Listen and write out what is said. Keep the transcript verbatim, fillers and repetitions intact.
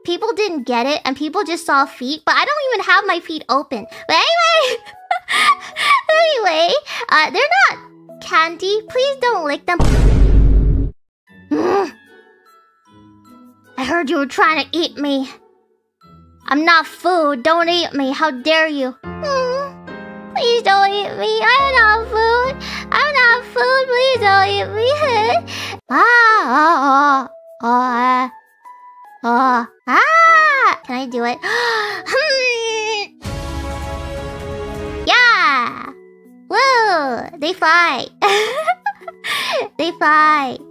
people didn't get it and people just saw feet, but I don't even have my feet open. But anyway, anyway, uh, they're not candy. Please don't lick them. Mm. I heard you were trying to eat me. I'm not food. Don't eat me. How dare you? Mm. Please don't eat me. I'm not food. I'm not food. Please don't eat me. ah, ah, ah, ah, ah, ah. Can I do it? Yeah. Woo. They fly. They fly.